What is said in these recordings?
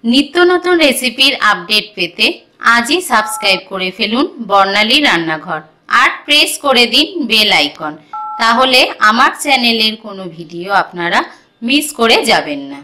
নিত্য নতুন রেসিপির আপডেট পেতে আজই সাবস্ক্রাইব করে ফেলুন বর্ণালী রান্নাঘর আর প্রেস করে দিন বেল আইকন, তাহলে আমার চ্যানেলের কোনো ভিডিও আপনারা মিস করে যাবেন না।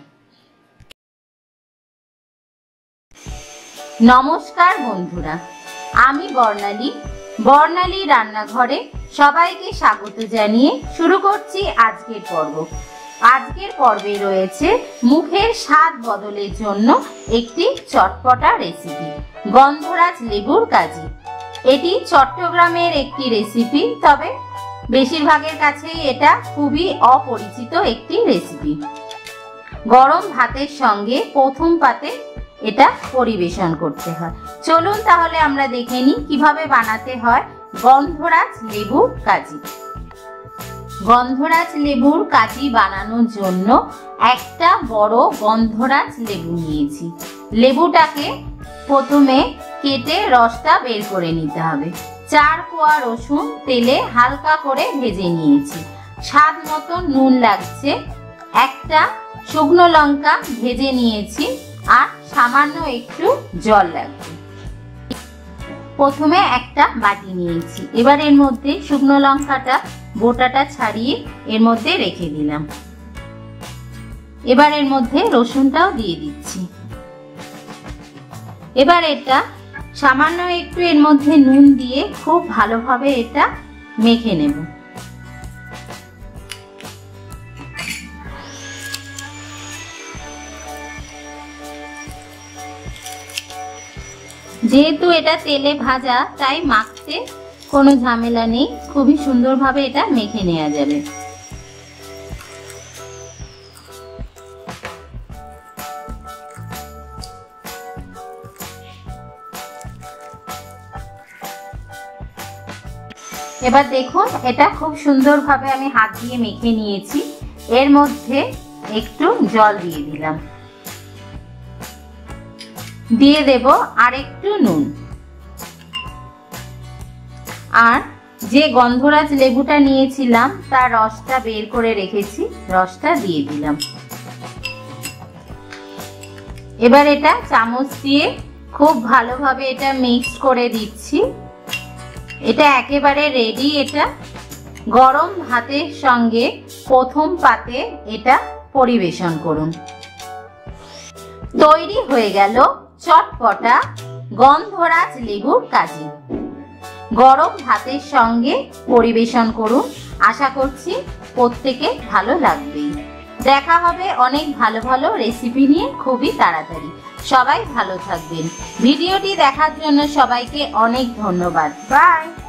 নমস্কার বন্ধুরা, আমি বর্ণালী রান্নাঘরে সবাইকে স্বাগত জানিয়ে শুরু করছি আজকের পর্ব। আজকের পর্বে রয়েছে মুখের স্বাদ বদলের জন্য একটি চটপটা রেসিপি, গন্ধরাজ লেবুর কাজি। এটি চট্টগ্রামের একটি রেসিপি, তবে বেশিরভাগের কাছেই এটা খুবই অপরিচিত একটি রেসিপি। গরম ভাতের সঙ্গে প্রথম পাতে এটা পরিবেশন করতে হয়। চলুন তাহলে আমরা দেখে নিই কিভাবে বানাতে হয় গন্ধরাজ লেবুর কাজি। গন্ধরাজ লেবুর কাজি বানানোর জন্য একটা বড় গন্ধরাজ লেবু নিয়েছি। লেবুটাকে প্রথমে কেটে রসটা বের করে নিতে হবে। 4 কোয়া রসুন তেলে হালকা করে ভেজে নিয়েছি। স্বাদ মতো নুন লাগছে। একটা শুকনো লঙ্কা ভেজে নিয়েছি আর সামান্য একটু জল লাগবে। প্রথমে একটা বাটি নিয়েছি, এবার এর মধ্যে শুকনো লঙ্কাটা বোটাটা ছাড়িয়ে এর মধ্যে রেখে দিলাম। এবার এর মধ্যে রসুনটাও দিয়ে দিচ্ছি। এবার এটা সামান্য একটু এর মধ্যে নুন দিয়ে খুব ভালোভাবে এটা মেখে নেব। যেহেতু এটা তেলে ভাজা, তাই মাখতে কোনো ঝামেলা নেই, খুবই সুন্দরভাবে এটা মেখে নেওয়া যাবে। এবার দেখুন, এটা খুব সুন্দরভাবে আমি হাত দিয়ে মেখে নিয়েছি। এর মধ্যে একটু জল দিয়ে দিলাম, দিয়ে দেব আর একটু নুন, আর যে গন্ধরাজ লেবুটা নিয়েছিলাম তার রসটা বের করে রেখেছি, রসটা দিয়ে দিলাম। এবার এটা চামচ দিয়ে খুব ভালোভাবে এটা মিক্স করে দিচ্ছি। এটা একেবারে রেডি। এটা গরম ভাতের সঙ্গে প্রথম পাতে এটা পরিবেশন করুন। তৈরি হয়ে গেল চটপটা গন্ধরাজ লেবুর কাজি। গরম ভাতের সঙ্গে পরিবেশন করুন, আশা করছি প্রত্যেকে ভালো লাগবেই। দেখা হবে অনেক ভালো ভালো রেসিপি নিয়ে খুবই তাড়াতাড়ি। সবাই ভালো থাকবেন। ভিডিওটি দেখার জন্য সবাইকে অনেক ধন্যবাদ। বাই।